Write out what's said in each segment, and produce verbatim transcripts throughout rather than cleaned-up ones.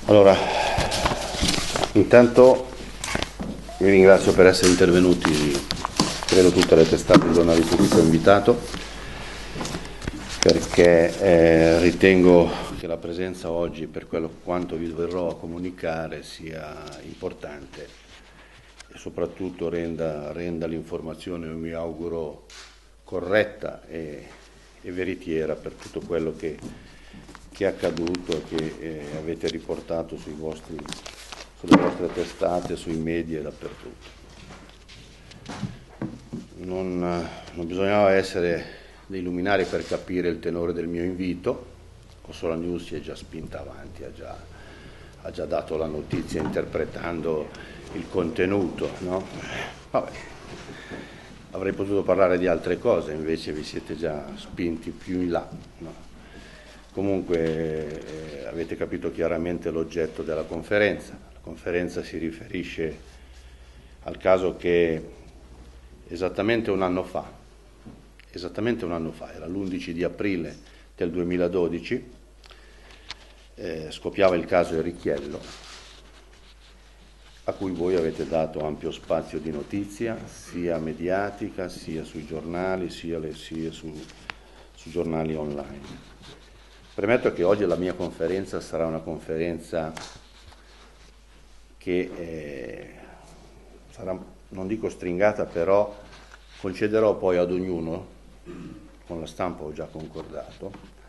Allora, intanto vi ringrazio per essere intervenuti, credo tutte le testate di giornali su cui ho invitato, perché eh, ritengo che la presenza oggi, per quello quanto vi verrò a comunicare, sia importante e soprattutto renda, renda l'informazione, io mi auguro, corretta e, e veritiera per tutto quello che, che è accaduto e che eh, avete riportato sui vostri, sulle vostre testate, sui media e dappertutto. Non, non bisognava essere dei luminari per capire il tenore del mio invito. Cosola News si è già spinta avanti, ha già, ha già dato la notizia interpretando il contenuto, no? Vabbè. Avrei potuto parlare di altre cose, invece vi siete già spinti più in là, no? Comunque eh, avete capito chiaramente l'oggetto della conferenza. La conferenza si riferisce al caso che esattamente un anno fa, esattamente un anno fa, era l'undici di aprile del duemiladodici, eh, scoppiava il caso Ericchiello, a cui voi avete dato ampio spazio di notizia, sia mediatica, sia sui giornali, sia, le, sia su, su giornali online. Premetto che oggi la mia conferenza sarà una conferenza che eh, sarà, non dico stringata, però concederò poi ad ognuno, con la stampa ho già concordato,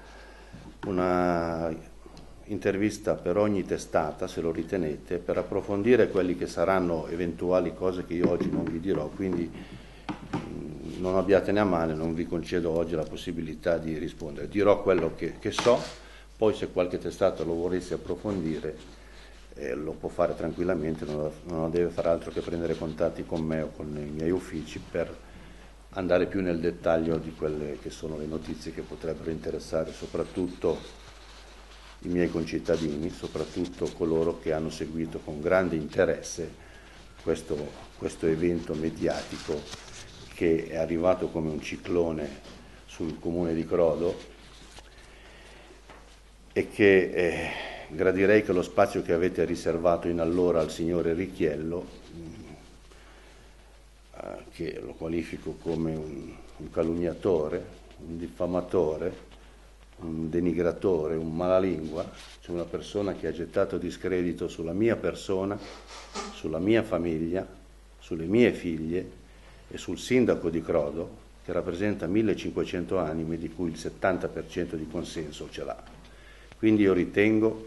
una intervista per ogni testata, se lo ritenete, per approfondire quelli che saranno eventuali cose che io oggi non vi dirò, quindi mh, non abbiatene a male, non vi concedo oggi la possibilità di rispondere. Dirò quello che, che so, poi se qualche testata lo volesse approfondire eh, lo può fare tranquillamente, non, non deve fare altro che prendere contatti con me o con i miei uffici per andare più nel dettaglio di quelle che sono le notizie che potrebbero interessare soprattutto i miei concittadini, soprattutto coloro che hanno seguito con grande interesse questo, questo evento mediatico che è arrivato come un ciclone sul comune di Crodo e che eh, gradirei che lo spazio che avete riservato in allora al signore Ricchiello, eh, che lo qualifico come un, un calunniatore, un diffamatore, un denigratore, un malalingua, cioè una persona che ha gettato discredito sulla mia persona, sulla mia famiglia, sulle mie figlie e sul sindaco di Crodo, che rappresenta millecinquecento anime, di cui il settanta per cento di consenso ce l'ha. Quindi io ritengo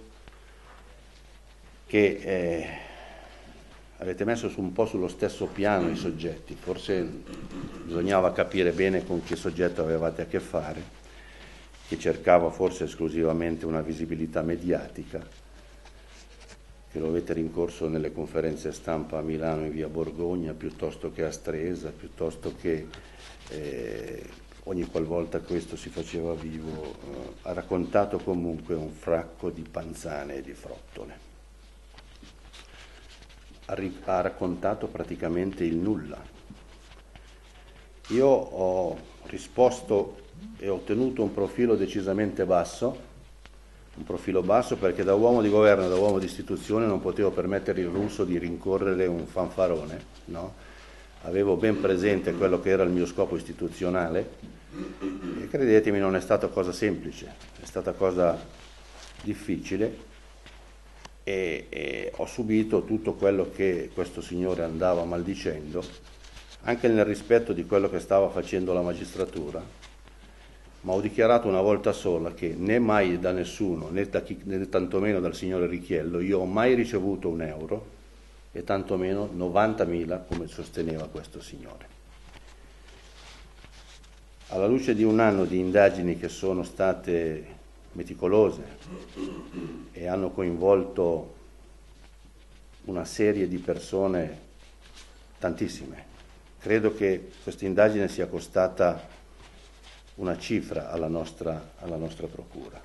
che eh, avete messo su un po' sullo stesso piano i soggetti, forse bisognava capire bene con che soggetto avevate a che fare, che cercava forse esclusivamente una visibilità mediatica, che lo avete rincorso nelle conferenze stampa a Milano in via Borgogna, piuttosto che a Stresa, piuttosto che eh, ogni qualvolta questo si faceva vivo, eh, ha raccontato comunque un fracco di panzane e di frottole. Ha, ri- ha raccontato praticamente il nulla. Io ho risposto e ho ottenuto un profilo decisamente basso, un profilo basso perché da uomo di governo e da uomo di istituzione non potevo permettere il russo di rincorrere un fanfarone, no? Avevo ben presente quello che era il mio scopo istituzionale e credetemi non è stata cosa semplice, è stata cosa difficile e, e ho subito tutto quello che questo signore andava maldicendo, anche nel rispetto di quello che stava facendo la magistratura. Ma ho dichiarato una volta sola che né mai da nessuno, né, da chi, né tantomeno dal signore Ricchiello, io ho mai ricevuto un euro e tantomeno novantamila come sosteneva questo signore. Alla luce di un anno di indagini che sono state meticolose e hanno coinvolto una serie di persone, tantissime, credo che questa indagine sia costata una cifra alla nostra, alla nostra procura.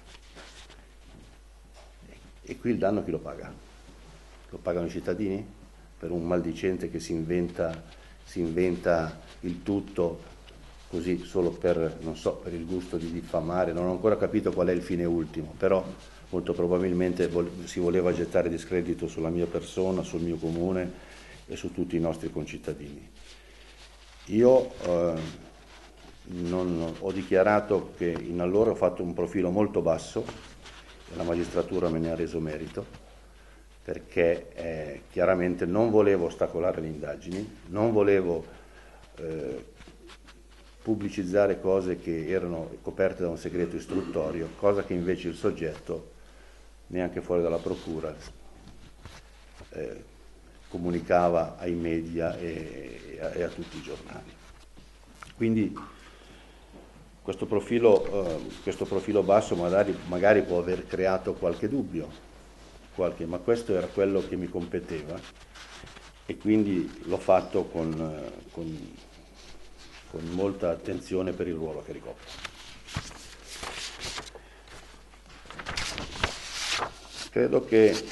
E qui il danno chi lo paga? Lo pagano i cittadini? Per un maldicente che si inventa, si inventa il tutto così solo per, non so, per il gusto di diffamare, non ho ancora capito qual è il fine ultimo, però molto probabilmente si voleva gettare discredito sulla mia persona, sul mio comune e su tutti i nostri concittadini. Io eh, non, ho dichiarato che in allora ho fatto un profilo molto basso e la magistratura me ne ha reso merito, perché eh, chiaramente non volevo ostacolare le indagini, non volevo eh, pubblicizzare cose che erano coperte da un segreto istruttorio, cosa che invece il soggetto, neanche fuori dalla procura, eh, comunicava ai media e, e, a, e a tutti i giornali. Quindi questo profilo, eh, questo profilo basso magari, magari può aver creato qualche dubbio, qualche, ma questo era quello che mi competeva e quindi l'ho fatto con, con, con molta attenzione per il ruolo che ricopro. Credo che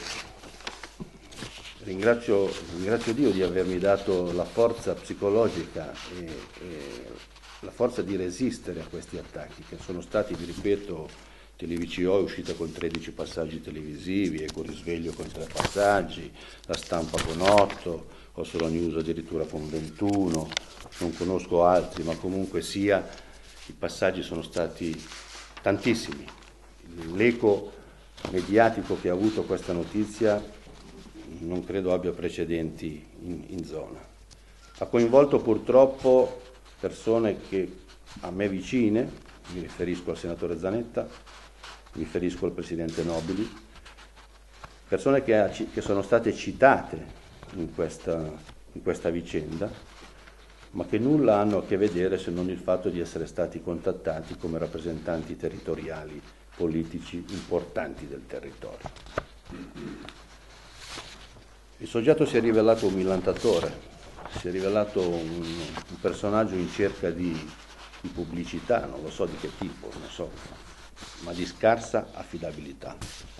ringrazio, ringrazio Dio di avermi dato la forza psicologica e, e la forza di resistere a questi attacchi, che sono stati, vi ripeto, Televicio è uscita con tredici passaggi televisivi, Eco Risveglio con tre passaggi, La Stampa con otto, Oslo News addirittura con ventuno, non conosco altri, ma comunque sia, i passaggi sono stati tantissimi. L'eco mediatico che ha avuto questa notizia non credo abbia precedenti in, in zona. Ha coinvolto purtroppo persone che a me vicine, mi riferisco al senatore Zanetta, mi riferisco al presidente Nobili, persone che, ha, che sono state citate in questa, in questa vicenda, ma che nulla hanno a che vedere se non il fatto di essere stati contattati come rappresentanti territoriali, politici importanti del territorio. Il soggetto si è rivelato un millantatore, si è rivelato un, un personaggio in cerca di, di pubblicità, non lo so di che tipo, non so, ma di scarsa affidabilità.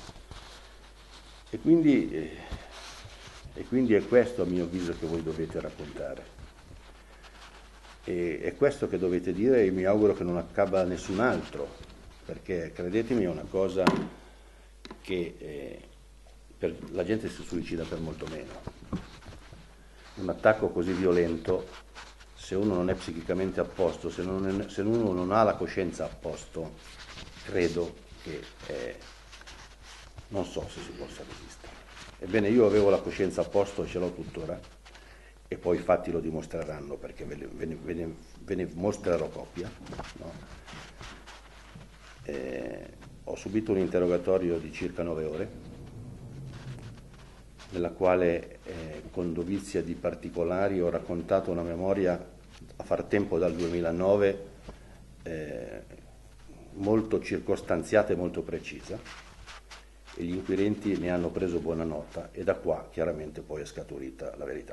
E quindi, eh, e quindi è questo a mio avviso che voi dovete raccontare. E è questo che dovete dire e mi auguro che non accada a nessun altro, perché credetemi è una cosa che eh, per, la gente si suicida per molto meno. Un attacco così violento, se uno non è psichicamente a posto, se, non è, se uno non ha la coscienza a posto, credo che eh, non so se si possa resistere. Ebbene, io avevo la coscienza a posto e ce l'ho tuttora, e poi i fatti lo dimostreranno, perché ve ne, ve ne, ve ne, ve ne mostrerò copia. No? Eh, ho subito un interrogatorio di circa nove ore, nella quale eh, con dovizia di particolari ho raccontato una memoria a far tempo dal duemilanove eh, molto circostanziata e molto precisa, e gli inquirenti ne hanno preso buona nota e da qua chiaramente poi è scaturita la verità.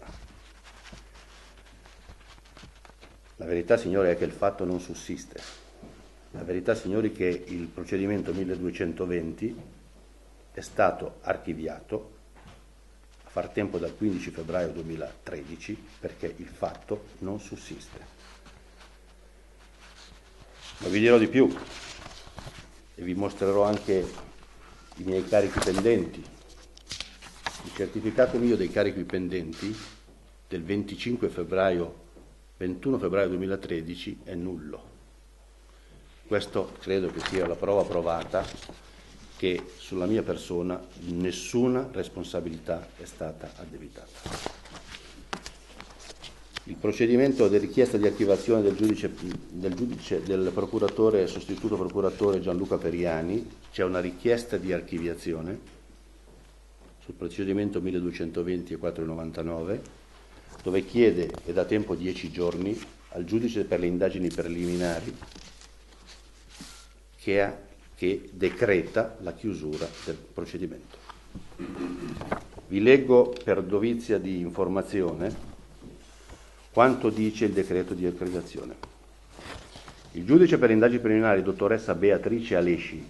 La verità, signori, è che il fatto non sussiste. La verità, signori, è che il procedimento milleduecentoventi è stato archiviato a far tempo dal quindici febbraio duemilatredici perché il fatto non sussiste. Ma vi dirò di più e vi mostrerò anche i miei carichi pendenti. Il certificato mio dei carichi pendenti del venticinque febbraio ventuno febbraio duemilatredici è nullo. Questo credo che sia la prova provata che sulla mia persona nessuna responsabilità è stata addebitata. Il procedimento di richiesta di archivazione del giudice, del giudice, del procuratore, sostituto procuratore Gianluca Periani, c'è una richiesta di archiviazione sul procedimento milleduecentoventi e quattrocentonovantanove, dove chiede, e da tempo dieci giorni, al giudice per le indagini preliminari che, ha, che decreta la chiusura del procedimento. Vi leggo per dovizia di informazione quanto dice il decreto di archiviazione. Il giudice per le indagini preliminari, dottoressa Beatrice Alesci,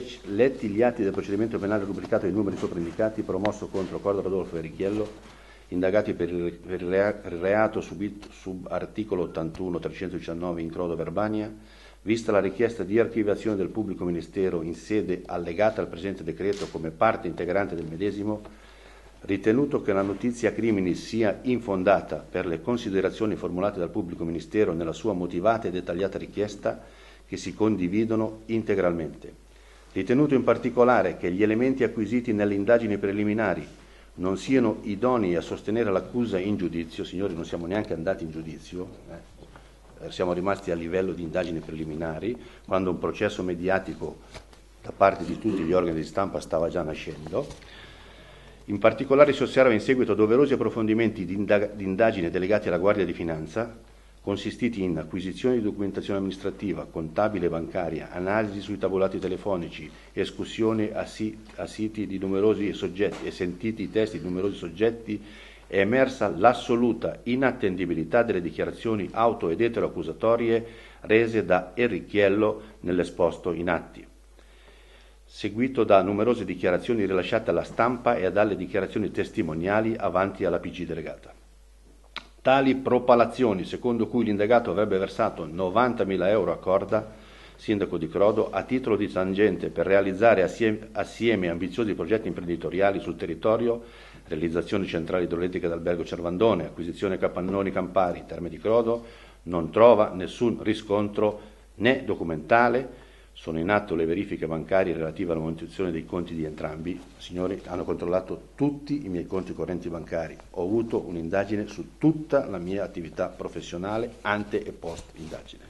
letti gli atti del procedimento penale rubricato ai numeri sopra indicati, promosso contro Corrado Rodolfo e Righiello, indagati per il, per il reato subito sub articolo ottantuno trecentodiciannove incrodo Verbania, vista la richiesta di archiviazione del pubblico ministero in sede allegata al presente decreto come parte integrante del medesimo, ritenuto che la notizia crimini sia infondata per le considerazioni formulate dal pubblico ministero nella sua motivata e dettagliata richiesta, che si condividono integralmente. Ritenuto in particolare che gli elementi acquisiti nelle indagini preliminari non siano idonei a sostenere l'accusa in giudizio, signori, non siamo neanche andati in giudizio, eh, siamo rimasti a livello di indagini preliminari, quando un processo mediatico da parte di tutti gli organi di stampa stava già nascendo. In particolare si osserva in seguito doverosi approfondimenti di, indag- di indagine delegati alla Guardia di Finanza, consistiti in acquisizione di documentazione amministrativa, contabile e bancaria, analisi sui tabulati telefonici, escussione a, si- a siti di numerosi soggetti e sentiti i testi di numerosi soggetti, è emersa l'assoluta inattendibilità delle dichiarazioni auto- ed eteroaccusatorie rese da Errichiello nell'esposto in atti, seguito da numerose dichiarazioni rilasciate alla stampa e dalle dichiarazioni testimoniali avanti alla P G delegata. Tali propalazioni, secondo cui l'indagato avrebbe versato novantamila euro a Corda, sindaco di Crodo, a titolo di tangente per realizzare assieme, assieme ambiziosi progetti imprenditoriali sul territorio, realizzazione centrale idroelettrica d'Albergo Cervandone, acquisizione capannoni campari, Terme di Crodo, non trova nessun riscontro né documentale. Sono in atto le verifiche bancarie relative alla manutenzione dei conti di entrambi. Signori, hanno controllato tutti i miei conti correnti bancari. Ho avuto un'indagine su tutta la mia attività professionale, ante e post indagine.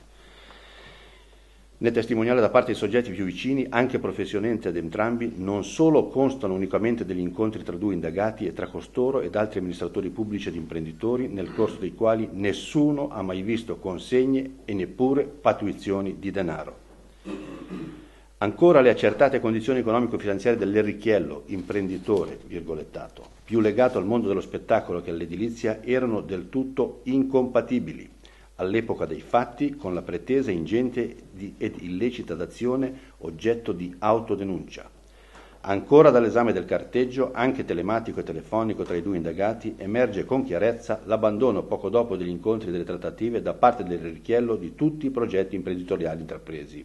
Nel testimoniale da parte dei soggetti più vicini, anche professionalmente ad entrambi, non solo constano unicamente degli incontri tra due indagati e tra costoro ed altri amministratori pubblici ed imprenditori, nel corso dei quali nessuno ha mai visto consegne e neppure pattuizioni di denaro. Ancora le accertate condizioni economico-finanziarie dell'Errichiello, imprenditore, virgolettato, più legato al mondo dello spettacolo che all'edilizia, erano del tutto incompatibili all'epoca dei fatti con la pretesa ingente di, ed illecita d'azione oggetto di autodenuncia. Ancora dall'esame del carteggio, anche telematico e telefonico tra i due indagati, emerge con chiarezza l'abbandono poco dopo degli incontri e delle trattative da parte dell'Errichiello di tutti i progetti imprenditoriali intrapresi.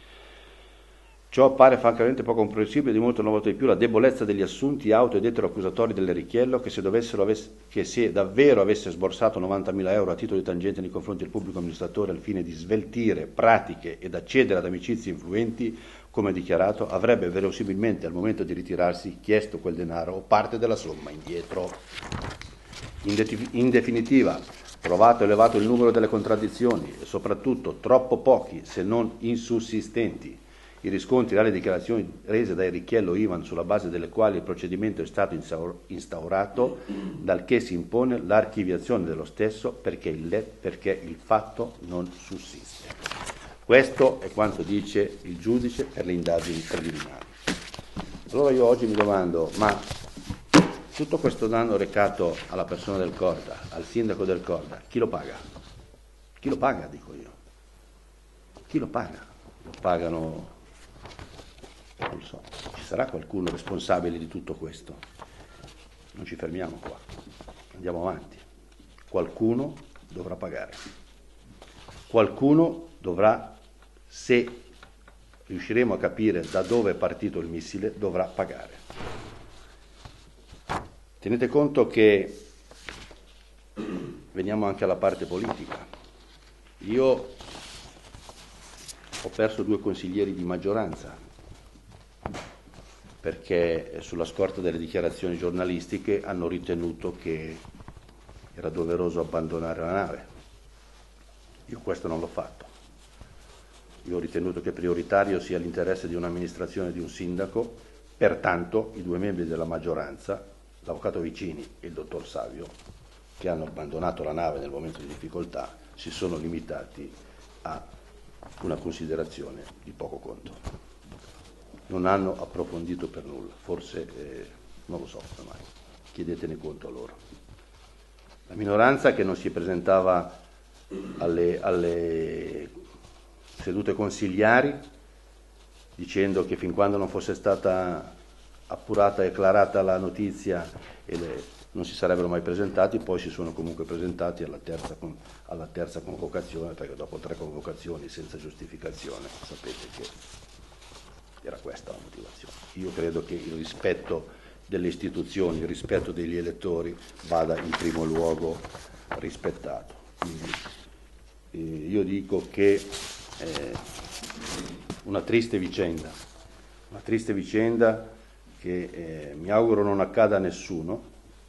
Ciò appare francamente poco comprensibile e dimostra una volta di più la debolezza degli assunti auto- ed eteroaccusatori dell'Errichiello, che se, avesse, che se davvero avesse sborsato novantamila euro a titolo di tangente nei confronti del pubblico amministratore al fine di sveltire pratiche ed accedere ad amicizie influenti, come dichiarato, avrebbe verosimilmente al momento di ritirarsi chiesto quel denaro o parte della somma indietro. In, de- in definitiva, trovato elevato il numero delle contraddizioni e soprattutto troppo pochi, se non insussistenti, i riscontri alle dichiarazioni rese da Errichiello Ivan, sulla base delle quali il procedimento è stato instaurato, dal che si impone l'archiviazione dello stesso perché il, perché il fatto non sussiste. Questo è quanto dice il giudice per le indagini preliminari. Allora io oggi mi domando, ma tutto questo danno recato alla persona del Corda, al sindaco del Corda, chi lo paga? Chi lo paga, dico io? Chi lo paga? Lo pagano... Non lo so, ci sarà qualcuno responsabile di tutto questo? Non ci fermiamo qua, andiamo avanti. Qualcuno dovrà pagare. Qualcuno dovrà, se riusciremo a capire da dove è partito il missile, dovrà pagare. Tenete conto che veniamo anche alla parte politica. Io ho perso due consiglieri di maggioranza perché sulla scorta delle dichiarazioni giornalistiche hanno ritenuto che era doveroso abbandonare la nave. Io questo non l'ho fatto. Io ho ritenuto che prioritario sia l'interesse di un'amministrazione e di un sindaco, pertanto i due membri della maggioranza, l'avvocato Vicini e il dottor Savio, che hanno abbandonato la nave nel momento di difficoltà, si sono limitati a una considerazione di poco conto. Non hanno approfondito per nulla, forse eh, non lo so ormai, chiedetene conto a loro. La minoranza che non si presentava alle, alle sedute consigliari dicendo che fin quando non fosse stata appurata e acclarata la notizia e le, non si sarebbero mai presentati, poi si sono comunque presentati alla terza, alla terza convocazione, perché dopo tre convocazioni senza giustificazione sapete che era questa la motivazione. Io credo che il rispetto delle istituzioni, il rispetto degli elettori vada in primo luogo rispettato. Quindi, eh, io dico che eh, una triste vicenda, una triste vicenda che eh, mi auguro non accada a nessuno,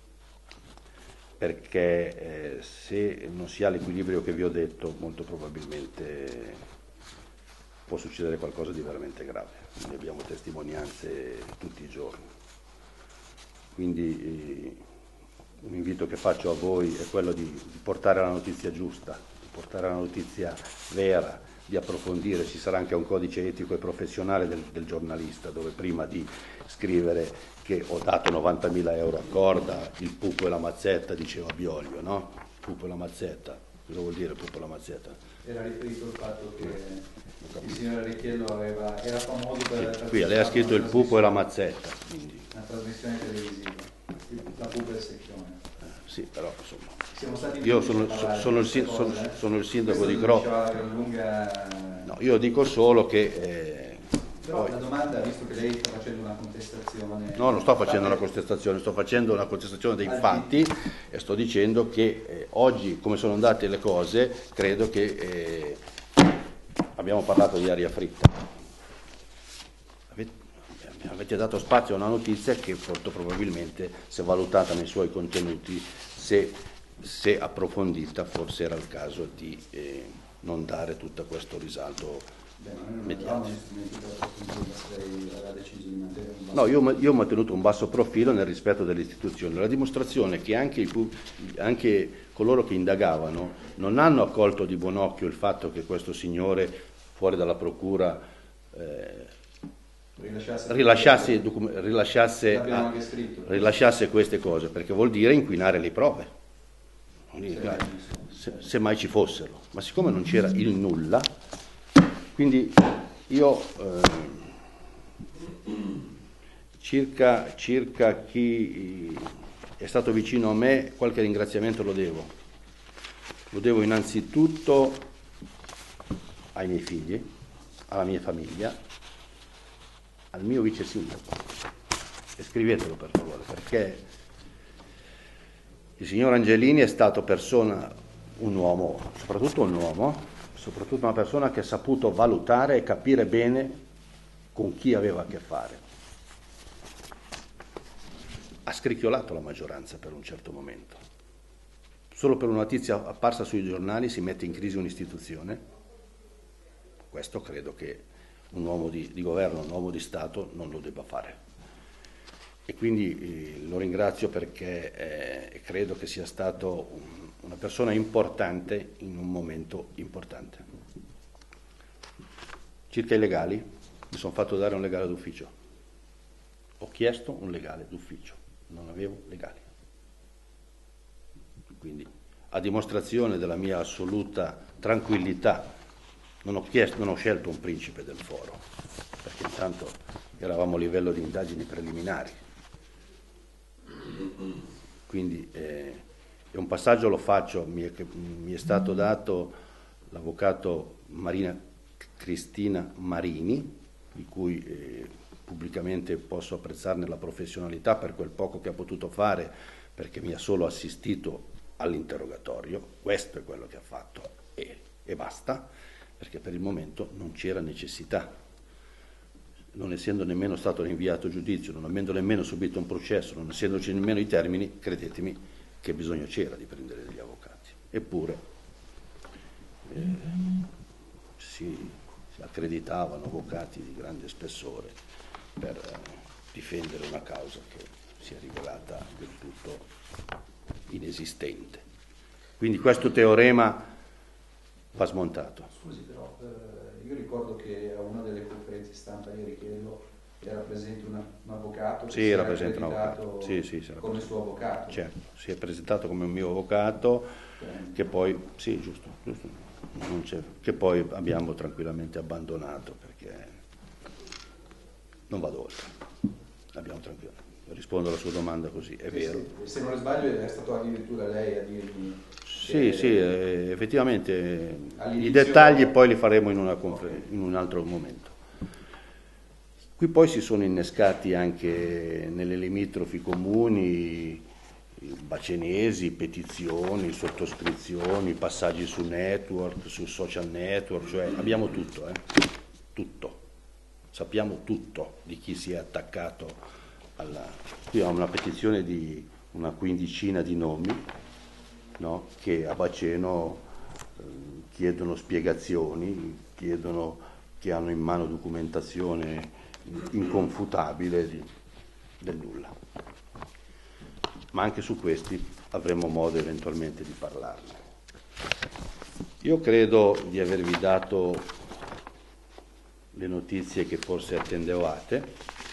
perché eh, se non si ha l'equilibrio che vi ho detto, molto probabilmente può succedere qualcosa di veramente grave. Ne abbiamo testimonianze tutti i giorni. Quindi eh, un invito che faccio a voi è quello di, di portare la notizia giusta, di portare la notizia vera, di approfondire. Ci sarà anche un codice etico e professionale del, del giornalista, dove prima di scrivere che ho dato novantamila euro a corda, il pupo e la mazzetta, diceva Bioglio, no? Pupo e la mazzetta, cosa vuol dire pupo e la mazzetta? Era riferito al fatto che il signor Richello aveva, era famoso per... Sì, qui lei ha scritto il pupo e la mazzetta. Quindi. Una trasmissione televisiva, la pupo e il secchione. Eh, sì, però insomma... Siamo stati io sono, so, sono, il, sin, sono, sono il sindaco di Crotone. Lunga... No, io dico solo che... Eh, Però poi... la domanda, visto che lei sta facendo una contestazione... No, non sto facendo una contestazione, sto facendo una contestazione dei fatti e sto dicendo che eh, oggi, come sono andate le cose, credo che... Eh, abbiamo parlato di aria fritta. Avete, avete dato spazio a una notizia che molto probabilmente, se valutata nei suoi contenuti, se, se approfondita, forse era il caso di eh, non dare tutto questo risalto. No, io, io ho mantenuto un basso profilo nel rispetto delle istituzioni, la dimostrazione che anche, i, anche coloro che indagavano non hanno accolto di buon occhio il fatto che questo signore fuori dalla procura eh, rilasciasse, rilasciasse, rilasciasse, a, rilasciasse queste cose, perché vuol dire inquinare le prove, se, se mai ci fossero, ma siccome non c'era il nulla. Quindi io eh, circa, circa chi è stato vicino a me qualche ringraziamento lo devo. Lo devo innanzitutto ai miei figli, alla mia famiglia, al mio vice sindaco. E scrivetelo per favore, perché il signor Angelini è stato persona, un uomo, soprattutto un uomo, soprattutto una persona che ha saputo valutare e capire bene con chi aveva a che fare. Ha scricchiolato la maggioranza per un certo momento. Solo per una notizia apparsa sui giornali si mette in crisi un'istituzione. Questo credo che un uomo di, di governo, un uomo di Stato non lo debba fare. E quindi eh, lo ringrazio perché eh, credo che sia stato un, una persona importante in un momento importante. Circa i legali, mi sono fatto dare un legale d'ufficio. Ho chiesto un legale d'ufficio, non avevo legali. Quindi, a dimostrazione della mia assoluta tranquillità, non ho, chiesto, non ho scelto un principe del foro, perché intanto eravamo a livello di indagini preliminari. Quindi eh, è un passaggio lo faccio, mi è, mi è stato dato l'avvocato Marina Cristina Marini, di cui eh, pubblicamente posso apprezzarne la professionalità per quel poco che ha potuto fare, perché mi ha solo assistito all'interrogatorio, questo è quello che ha fatto e, e basta, perché per il momento non c'era necessità. Non essendo nemmeno stato rinviato a giudizio, non avendo nemmeno subito un processo, non essendoci nemmeno i termini, credetemi che bisogno c'era di prendere degli avvocati. Eppure eh, si, si accreditavano avvocati di grande spessore per eh, difendere una causa che si è rivelata del tutto inesistente. Quindi questo teorema va smontato. Scusi però, eh, io ricordo che a una delle conferenze stampa di Richello era presente una, un avvocato che sì, si era era presente un avvocato. Sì, sì, come presente. Suo avvocato. Certo, si è presentato come un mio avvocato, okay. Che poi, sì, giusto, giusto, non c'è, che poi abbiamo tranquillamente abbandonato perché non vado oltre. abbiamo tranquillo. Rispondo alla sua domanda così, è vero. Sì, se non le sbaglio è stato addirittura lei a dirmi... Sì, sì, eh, effettivamente i all'inizio... dettagli poi li faremo in, una confer- in un altro momento. Qui poi si sono innescati anche nelle limitrofi comuni bacenesi, petizioni, sottoscrizioni, passaggi su network, su social network, cioè abbiamo tutto, eh? tutto. Sappiamo tutto di chi si è attaccato alla... Qui ho una petizione di una quindicina di nomi, no? Che a Baceno eh, chiedono spiegazioni, chiedono che hanno in mano documentazione inconfutabile di, del nulla. Ma anche su questi avremo modo eventualmente di parlarne. Io credo di avervi dato le notizie che forse attendevate.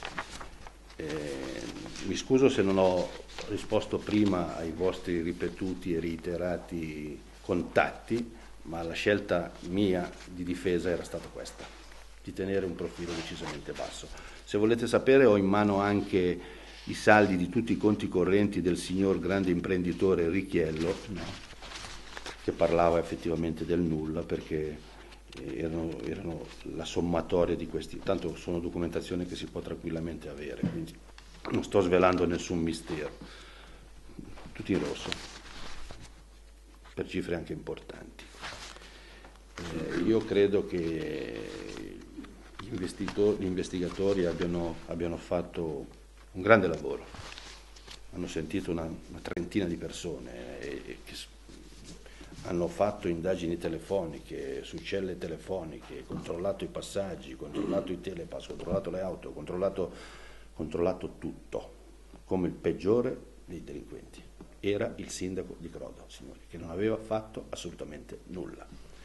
Eh, mi scuso se non ho risposto prima ai vostri ripetuti e reiterati contatti, ma la scelta mia di difesa era stata questa, di tenere un profilo decisamente basso. Se volete sapere, ho in mano anche i saldi di tutti i conti correnti del signor grande imprenditore Richiello, no? Che parlava effettivamente del nulla, perché erano, erano la sommatoria di questi, tanto sono documentazione che si può tranquillamente avere, quindi non sto svelando nessun mistero, tutti in rosso, per cifre anche importanti. Eh, io credo che gli, gli investigatori abbiano, abbiano fatto un grande lavoro, hanno sentito una, una trentina di persone e, e che hanno fatto indagini telefoniche su celle telefoniche, controllato i passaggi, controllato i telepass, controllato le auto, controllato, controllato tutto, come il peggiore dei delinquenti. Era il sindaco di Crodo, signori, che non aveva fatto assolutamente nulla.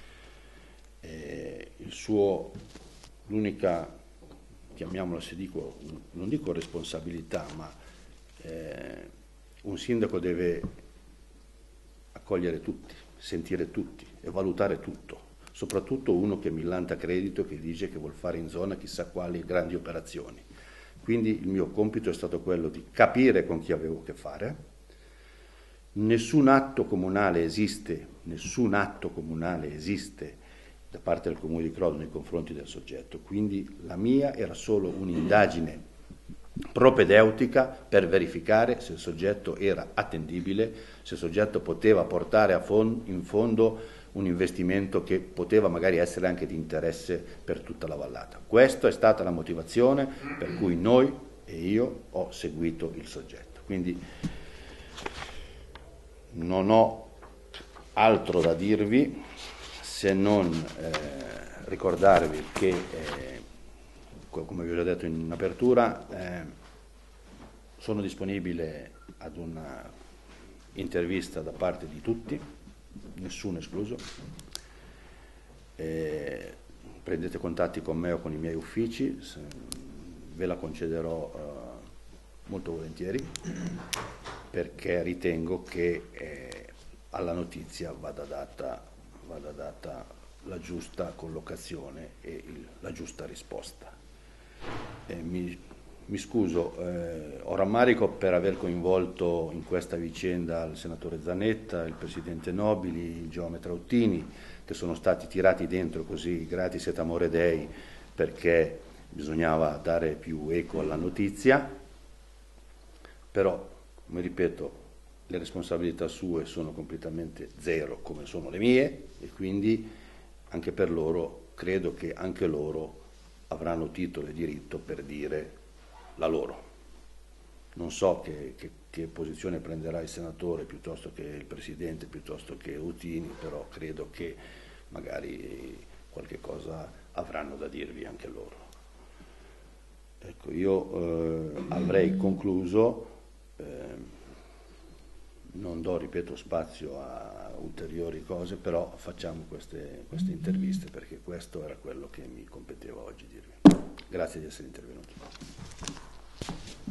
Eh, il suo, l'unica, chiamiamola se dico, non dico responsabilità, ma eh, un sindaco deve accogliere tutti, sentire tutti e valutare tutto, soprattutto uno che millanta credito e che dice che vuol fare in zona chissà quali grandi operazioni. Quindi il mio compito è stato quello di capire con chi avevo a che fare. Nessun atto comunale esiste, nessun atto comunale esiste da parte del Comune di Crodo nei confronti del soggetto, quindi la mia era solo un'indagine propedeutica per verificare se il soggetto era attendibile, se il soggetto poteva portare a fond- in fondo un investimento che poteva magari essere anche di interesse per tutta la vallata. Questa è stata la motivazione per cui noi e io ho seguito il soggetto. Quindi non ho altro da dirvi se non eh, ricordarvi che eh, come vi ho già detto in apertura, eh, sono disponibile ad una intervista da parte di tutti, nessuno escluso. Eh, prendete contatti con me o con i miei uffici, se, ve la concederò eh, molto volentieri, perché ritengo che eh, alla notizia vada data, vada data la giusta collocazione e il, la giusta risposta. Eh, mi, mi scuso, eh, ho rammarico per aver coinvolto in questa vicenda il senatore Zanetta, il presidente Nobili, il geometra Ottini, che sono stati tirati dentro così gratis et amore Dei, perché bisognava dare più eco alla notizia, però, come ripeto, le responsabilità sue sono completamente zero, come sono le mie, e quindi anche per loro credo che anche loro avranno titolo e diritto per dire la loro. Non so che, che, che posizione prenderà il senatore piuttosto che il presidente, piuttosto che Utini, però credo che magari qualche cosa avranno da dirvi anche loro. Ecco, io eh, avrei concluso, eh, non do, ripeto, spazio a ulteriori cose, però facciamo queste, queste interviste perché questo era quello che mi competeva oggi dirvi. Grazie di essere intervenuti.